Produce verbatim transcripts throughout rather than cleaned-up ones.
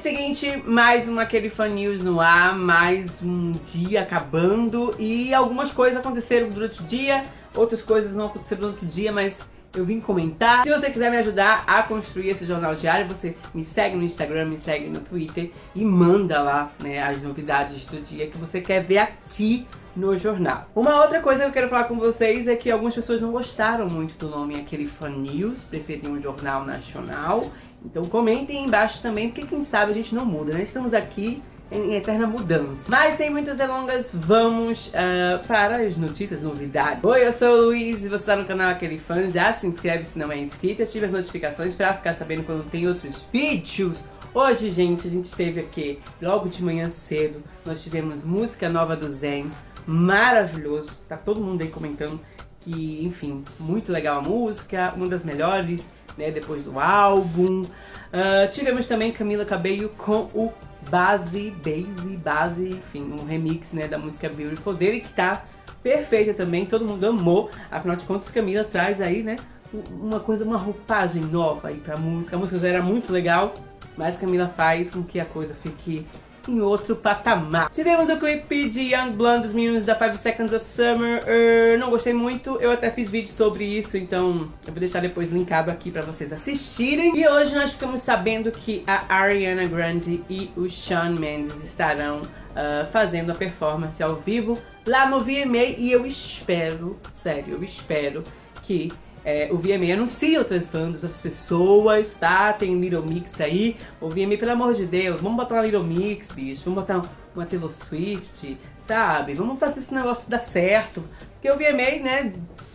seguinte, mais uma Aquele Fan News no ar, mais um dia acabando e algumas coisas aconteceram durante o dia, outras coisas não aconteceram durante o dia, mas eu vim comentar. Se você quiser me ajudar a construir esse jornal diário, você me segue no Instagram, me segue no Twitter e manda lá, né, as novidades do dia que você quer ver aqui no jornal. Uma outra coisa que eu quero falar com vocês é que algumas pessoas não gostaram muito do nome Aquele Fan News, preferiam um jornal nacional. Então comentem aí embaixo também, porque quem sabe a gente não muda, né? Estamos aqui em eterna mudança. Mas sem muitas delongas, vamos uh, para as notícias, novidades. Oi, eu sou o Luiz e você está no canal Aquele Fan. Já se inscreve se não é inscrito, ative as notificações para ficar sabendo quando tem outros vídeos. Hoje, gente, a gente teve aqui, logo de manhã cedo, nós tivemos música nova do Zen, maravilhoso, tá todo mundo aí comentando que, enfim, muito legal a música, uma das melhores, né, depois do álbum. Uh, tivemos também Camila Cabello com o Base, Base, Base, enfim, um remix, né, da música Beautiful dele, que tá perfeita também, todo mundo amou. Afinal de contas, Camila traz aí, né, uma coisa, uma roupagem nova aí pra música. A música já era muito legal, mas Camila faz com que a coisa fique em outro patamar. Tivemos o clipe de Young Blonde dos meninos da Five Seconds of Summer. Uh, não gostei muito, eu até fiz vídeo sobre isso, então eu vou deixar depois linkado aqui pra vocês assistirem. E hoje nós ficamos sabendo que a Ariana Grande e o Shawn Mendes estarão uh, fazendo a performance ao vivo lá no V M A, e eu espero, sério, eu espero que É, o V M A anuncia outras bandas, outras pessoas, tá? Tem Little Mix aí. O V M A, pelo amor de Deus, vamos botar uma Little Mix, bicho. Vamos botar uma Taylor Swift, sabe? Vamos fazer esse negócio dar certo. Porque o V M A, né,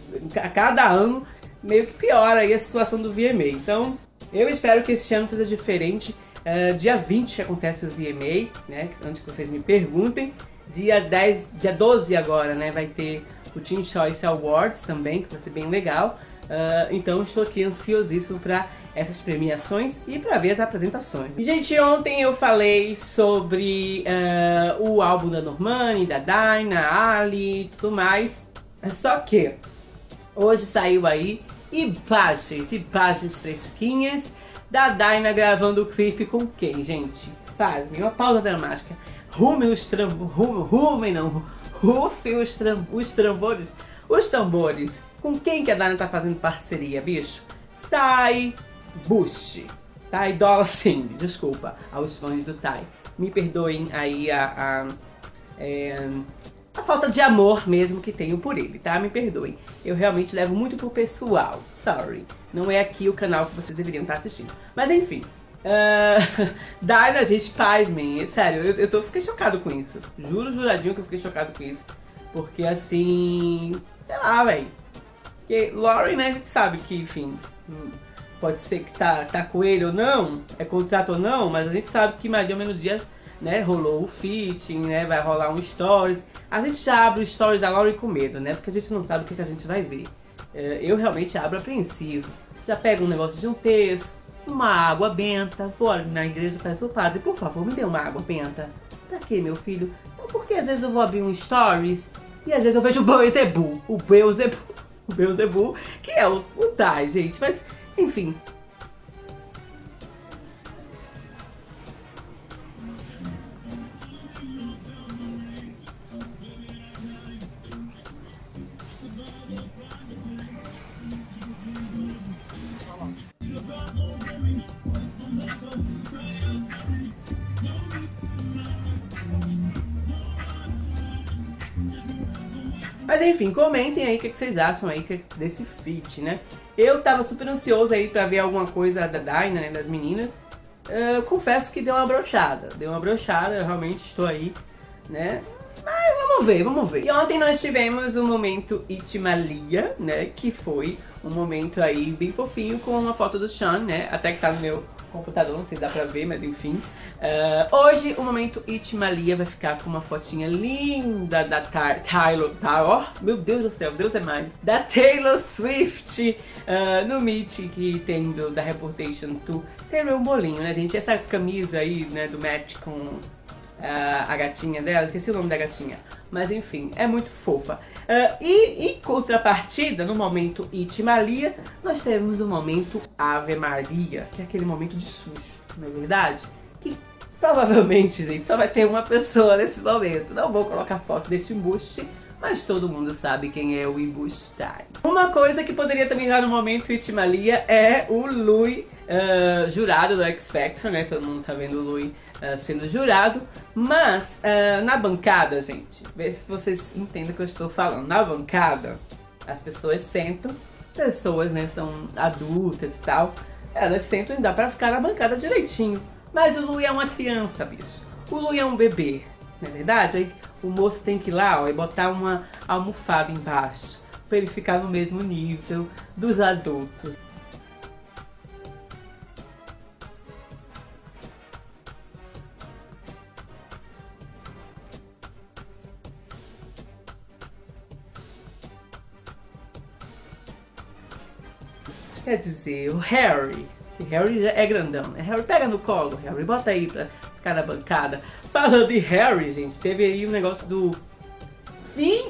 a cada ano, meio que piora aí a situação do V M A. Então, eu espero que esse ano seja diferente. Uh, dia vinte acontece o V M A, né? Antes que vocês me perguntem. Dia dez, dia doze agora, né? Vai ter o Teen Choice Awards também, que vai ser bem legal. Uh, então estou aqui ansiosíssimo para essas premiações e para ver as apresentações. E, gente, ontem eu falei sobre uh, o álbum da Normani, da Dyna, Ali e tudo mais. Só que hoje saiu aí imagens, imagens fresquinhas da Dyna gravando o clipe com quem, gente? Pasmem, uma pausa dramática. Rumem os tambores, rumem não, rufem os, tram os tambores, os tambores. Com quem que a Dyna tá fazendo parceria, bicho? Ty Bush. Ty Dolla Sign, desculpa aos fãs do Ty. Me perdoem aí a, a, é, a falta de amor mesmo que tenho por ele, tá? Me perdoem. Eu realmente levo muito pro pessoal. Sorry. Não é aqui o canal que vocês deveriam estar assistindo. Mas enfim. Uh, Dyna, gente, pasmem. Sério, eu, eu tô, fiquei chocado com isso. Juro, juradinho que eu fiquei chocado com isso. Porque assim... Sei lá, velho. Porque Lauren, né, a gente sabe que, enfim, pode ser que tá, tá com ele ou não, é contrato ou não, mas a gente sabe que mais ou menos dias, né, rolou o fitting, né, vai rolar um stories. A gente já abre o stories da Lauren com medo, né, porque a gente não sabe o que, que a gente vai ver. É, eu realmente abro apreensivo. Já pego um negócio de um terço, uma água benta, vou na igreja e peço ao padre, por favor, me dê uma água benta. Pra quê, meu filho? Então, porque às vezes eu vou abrir um stories e às vezes eu vejo o Beelzebub, o Beelzebub. O Beelzebub, que é o, o Ty, gente, mas, enfim. Mas enfim, comentem aí o que vocês acham aí desse feat, né? Eu tava super ansioso aí pra ver alguma coisa da Dyna, né, das meninas. Eu confesso que deu uma brochada, deu uma brochada, eu realmente estou aí, né? Mas vamos ver, vamos ver. E ontem nós tivemos um momento Itimalia, né? Que foi um momento aí bem fofinho com uma foto do Shawn, né? Até que tá no meu computador, não sei se dá pra ver, mas enfim. Uh, hoje o momento Itimalia vai ficar com uma fotinha linda da Taylor, tá? Ó, meu Deus do céu, Deus é mais. Da Taylor Swift uh, no Meet que tem do, da Reputation dois. Tem meu bolinho, né, gente? Essa camisa aí, né, do match com Uh, a gatinha dela, esqueci o nome da gatinha, mas enfim, é muito fofa. Uh, e em contrapartida, no momento Itimalia, nós temos o momento Ave Maria, que é aquele momento de susto, não é verdade? Que Provavelmente, gente, só vai ter uma pessoa nesse momento. Não vou colocar foto desse embuste, mas todo mundo sabe quem é o embustado. Uma coisa que poderia também dar no momento Itimalia é o Louis uh, jurado do X Factor, né? Todo mundo tá vendo o Louis uh, sendo jurado. Mas uh, na bancada, gente, vê se vocês entendem o que eu estou falando. Na bancada, as pessoas sentam, pessoas, né, são adultas e tal, elas sentam e dá pra ficar na bancada direitinho. Mas o Louis é uma criança, bicho. O Louis é um bebê, não é verdade? Aí o moço tem que ir lá, ó, e botar uma almofada embaixo, pra ele ficar no mesmo nível dos adultos. Quer dizer, o Harry, que Harry é grandão, né? Harry, pega no colo, Harry, bota aí pra ficar na bancada. Falando de Harry, gente, teve aí o um negócio do fim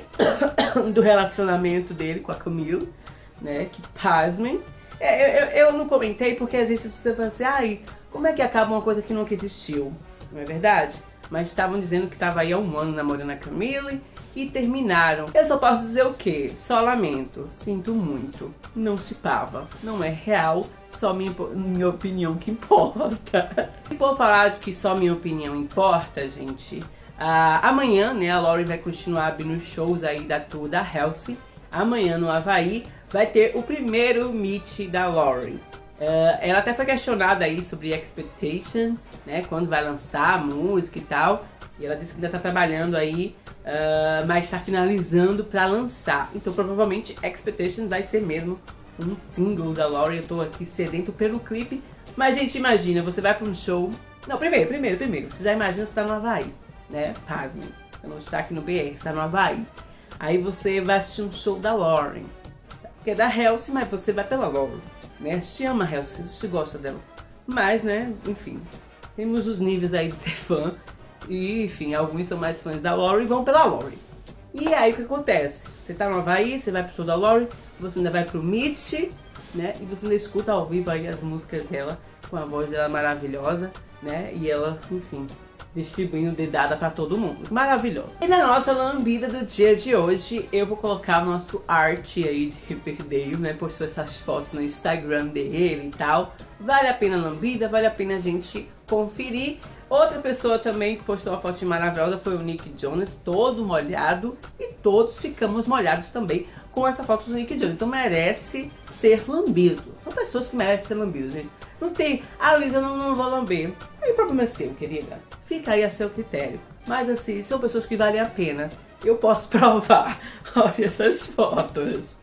do relacionamento dele com a Camila, né? Que, pasmem. É, eu, eu não comentei porque às vezes você fala assim, ai, como é que acaba uma coisa que nunca existiu? Não é verdade? Mas estavam dizendo que tava aí há um ano namorando a Camila e terminaram. Eu só posso dizer o quê? Só lamento, sinto muito. Não se pava, não é real, só minha, minha opinião que importa. E por falar de que só minha opinião importa, gente, ah, amanhã, né, a Lauren vai continuar abrindo shows aí da tour da Halsey. Amanhã no Havaí vai ter o primeiro meet da Lauren. Uh, ela até foi questionada aí sobre Expectation, né, quando vai lançar a música e tal, e ela disse que ainda tá trabalhando aí, uh, mas tá finalizando pra lançar, então provavelmente Expectation vai ser mesmo um single da Lauren. Eu tô aqui sedento pelo clipe, mas gente, imagina, você vai pra um show, não, primeiro, primeiro, primeiro, você já imagina você tá no Havaí, né, pasmem, você não está aqui no B R, você tá no Havaí, aí você vai assistir um show da Lauren, que é da Halsey, mas você vai pela Lauren. Né? A gente ama a Halsey, a gente gosta dela. Mas, né, enfim, temos os níveis aí de ser fã. E, enfim, alguns são mais fãs da Lauren e vão pela Lauren. E aí o que acontece? Você tá no Havaí, você vai pro show da Lauren, você ainda vai pro Meet, né? E você ainda escuta ao vivo aí as músicas dela, com a voz dela maravilhosa, né? E ela, enfim, distribuindo dedada pra todo mundo. Maravilhosa. E na nossa lambida do dia de hoje, eu vou colocar o nosso art aí de Riverdale, né? Postou essas fotos no Instagram dele e tal. Vale a pena a lambida, vale a pena a gente conferir. Outra pessoa também que postou uma foto maravilhosa foi o Nick Jonas, todo molhado. E todos ficamos molhados também com essa foto do Nick Jonas. Então merece ser lambido. São pessoas que merecem ser lambidas, gente. Não tem, ah, Luísa, eu não, não vou lamber. Aí o problema é seu, querida. Fica aí a seu critério. Mas assim, são pessoas que valem a pena. Eu posso provar. Olha essas fotos.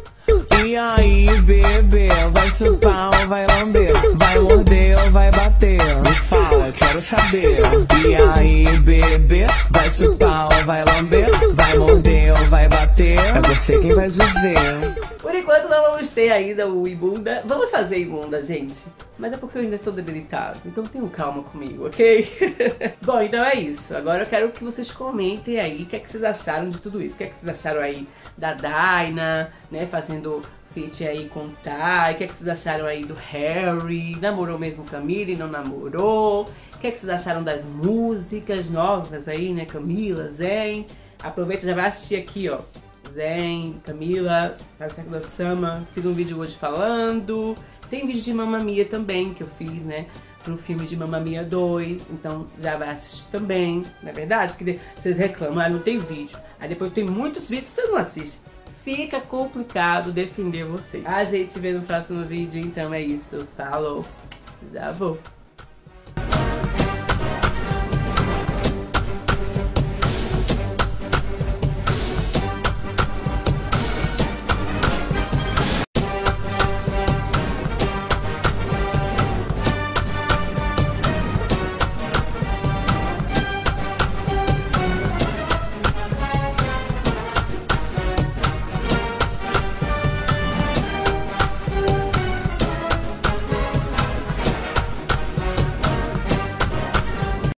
E aí, bebê, vai chupar ou vai lamber? Vai morder ou vai bater? Me fala, quero saber. E aí, bebê, vai chupar ou vai lamber? Vai morder ou vai bater? É você quem vai dizer. Por enquanto não vamos ter ainda o Ibunda. Vamos fazer Ibunda, gente. Mas é porque eu ainda estou debilitado. Então tenham calma comigo, ok? Bom, então é isso. Agora eu quero que vocês comentem aí o que é que vocês acharam de tudo isso. O que é que vocês acharam aí da Daina, né? Fazendo feat aí com o Ty. O que é que vocês acharam aí do Harry? Namorou mesmo Camila e não namorou? O que é que vocês acharam das músicas novas aí, né? Camila, Zen. Aproveita e já vai assistir aqui, ó. Zen, Camila, Parasect Love Summer. Fiz um vídeo hoje falando. Tem vídeo de Mamma Mia também que eu fiz, né? Pro filme de Mamma Mia dois. Então já vai assistir também. Não é verdade? Que vocês reclamam, ah, não tem vídeo. Aí depois tem muitos vídeos que vocês não assistem. Fica complicado defender vocês. A gente se vê no próximo vídeo, então é isso. Falou. Já vou.